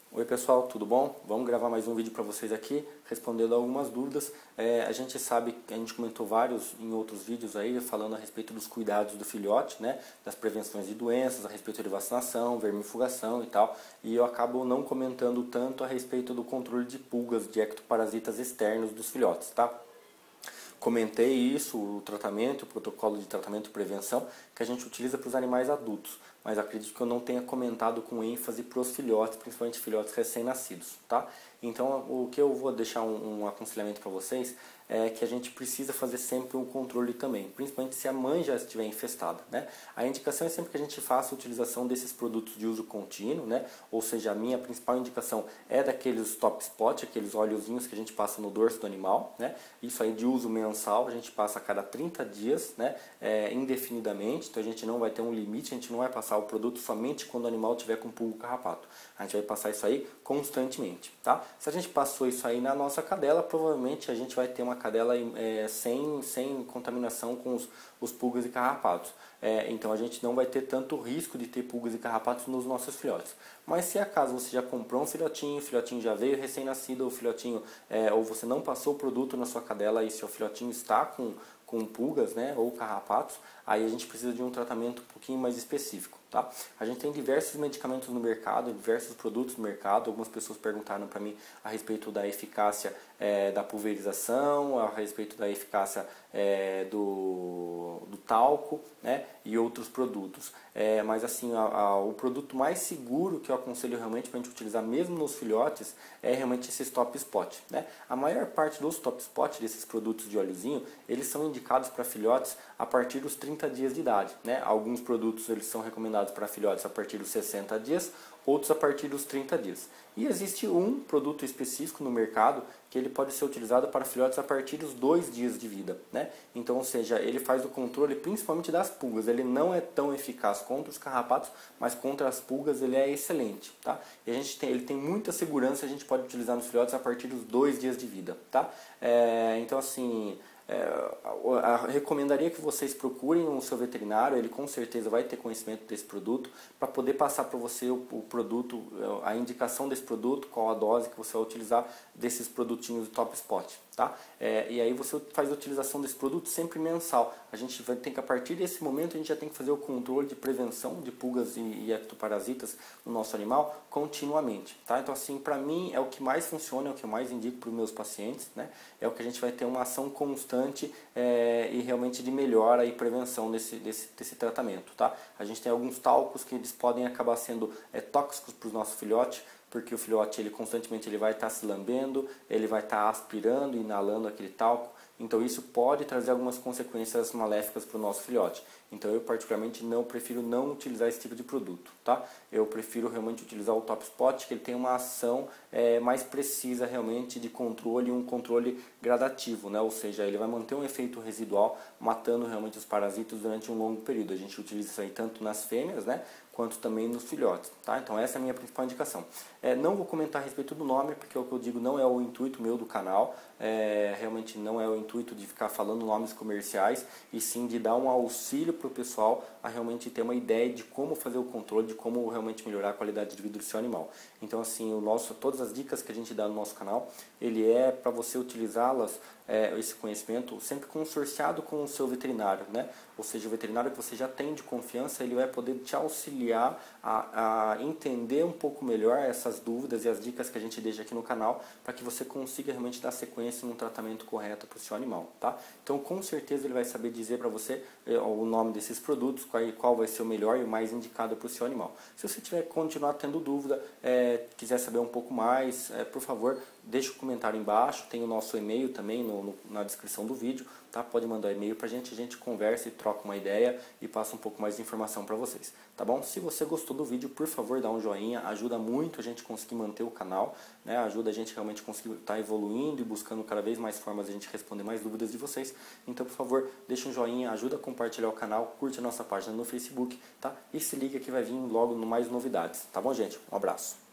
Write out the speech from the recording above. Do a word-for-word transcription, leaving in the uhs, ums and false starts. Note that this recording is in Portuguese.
Oi pessoal, tudo bom? Vamos gravar mais um vídeo para vocês aqui, respondendo algumas dúvidas. É, a gente sabe, a gente comentou vários em outros vídeos aí, falando a respeito dos cuidados do filhote, né? Das prevenções de doenças, a respeito de vacinação, vermifugação e tal. E eu acabo não comentando tanto a respeito do controle de pulgas, de ectoparasitas externos dos filhotes, tá? Comentei isso, o tratamento, o protocolo de tratamento e prevenção que a gente utiliza para os animais adultos, mas acredito que eu não tenha comentado com ênfase para os filhotes, principalmente filhotes recém-nascidos, tá? Então, o que eu vou deixar um, um aconselhamento para vocês é que a gente precisa fazer sempre um controle também, principalmente se a mãe já estiver infestada, né? A indicação é sempre que a gente faça a utilização desses produtos de uso contínuo, né? Ou seja, a minha principal indicação é daqueles top spot, aqueles óleozinhos que a gente passa no dorso do animal, né? Isso aí de uso mensal, a gente passa a cada trinta dias, né? É, indefinidamente, então a gente não vai ter um limite, a gente não vai passar o produto somente quando o animal tiver com pulgo carrapato. A gente vai passar isso aí constantemente, tá? Se a gente passou isso aí na nossa cadela, provavelmente a gente vai ter uma cadela é, sem, sem contaminação com os, os pulgas e carrapatos. É, então a gente não vai ter tanto risco de ter pulgas e carrapatos nos nossos filhotes. Mas se acaso você já comprou um filhotinho, o filhotinho já veio recém-nascido, o filhotinho, é, ou você não passou o produto na sua cadela e seu filhotinho está com, com pulgas, né, ou carrapatos, aí a gente precisa de um tratamento um pouquinho mais específico, tá? A gente tem diversos medicamentos no mercado, diversos produtos no mercado. Algumas pessoas perguntaram para mim a respeito da eficácia é, da pulverização, a respeito da eficácia é, do, do talco, né, e outros produtos. É, mas assim, a, a, o produto mais seguro que eu aconselho realmente para a gente utilizar mesmo nos filhotes é realmente esses top spot, né? A maior parte dos top spot desses produtos de óleozinho, eles são indicados para filhotes a partir dos trinta dias de idade, né? Alguns produtos eles são recomendados para filhotes a partir dos sessenta dias, outros a partir dos trinta dias. E existe um produto específico no mercado que ele pode ser utilizado para filhotes a partir dos dois dias de vida, né? Então, ou seja, ele faz o controle principalmente das pulgas. Ele não é tão eficaz contra os carrapatos, mas contra as pulgas ele é excelente, tá? E a gente tem, ele tem muita segurança, a gente pode utilizar nos filhotes a partir dos dois dias de vida, tá? É, então, assim... É, eu, eu recomendaria que vocês procurem o seu veterinário, ele com certeza vai ter conhecimento desse produto, para poder passar para você o, o produto, a indicação desse produto, qual a dose que você vai utilizar desses produtinhos do Top Spot, tá? É, e aí você faz a utilização desse produto sempre mensal. A gente vai ter que, a partir desse momento, a gente já tem que fazer o controle de prevenção de pulgas e, e ectoparasitas no nosso animal continuamente, tá? Então, assim, para mim é o que mais funciona, é o que eu mais indico para os meus pacientes, né? É o que a gente vai ter uma ação constante é, e realmente de melhora e prevenção desse, desse, desse tratamento, tá? A gente tem alguns talcos que eles podem acabar sendo é, tóxicos para o nosso filhote, porque o filhote ele constantemente ele vai estar tá se lambendo, ele vai estar tá aspirando, inalando aquele talco, então isso pode trazer algumas consequências maléficas para o nosso filhote. Então eu particularmente não prefiro não utilizar esse tipo de produto, tá? Eu prefiro realmente utilizar o Top Spot, que ele tem uma ação é, mais precisa realmente de controle, um controle gradativo, né? Ou seja, ele vai manter um efeito residual, matando realmente os parasitas durante um longo período. A gente utiliza isso aí tanto nas fêmeas, né, quanto também nos filhotes, tá? Então essa é a minha principal indicação. É, não vou comentar a respeito do nome, porque o que eu digo não é o intuito meu do canal, é, realmente não é o intuito de ficar falando nomes comerciais, e sim de dar um auxílio para o pessoal a realmente ter uma ideia de como fazer o controle, de como realmente melhorar a qualidade de vida do seu animal. Então assim, o nosso, todas as dicas que a gente dá no nosso canal, ele é para você utilizá-las, é, esse conhecimento, sempre consorciado com o seu veterinário, né? Ou seja, o veterinário que você já tem de confiança, ele vai poder te auxiliar a, a entender um pouco melhor essas dúvidas e as dicas que a gente deixa aqui no canal, para que você consiga realmente dar sequência num tratamento correto para o seu animal, tá? Então, com certeza ele vai saber dizer para você é, o nome desses produtos, qual, qual vai ser o melhor e o mais indicado para o seu animal. Se você tiver continuar tendo dúvida, é, quiser saber um pouco mais, é, por favor, deixa o um comentário embaixo, tem o nosso e-mail também no, no, na descrição do vídeo, tá? Pode mandar e-mail pra gente, a gente conversa e troca uma ideia e passa um pouco mais de informação para vocês, tá bom? Se você gostou do vídeo, por favor, dá um joinha, ajuda muito a gente conseguir manter o canal, né? Ajuda a gente realmente conseguir estar evoluindo e buscando cada vez mais formas de a gente responder mais dúvidas de vocês. Então, por favor, deixa um joinha, ajuda a compartilhar o canal, curte a nossa página no Facebook, tá? E se liga que vai vir logo mais novidades, tá bom, gente? Um abraço.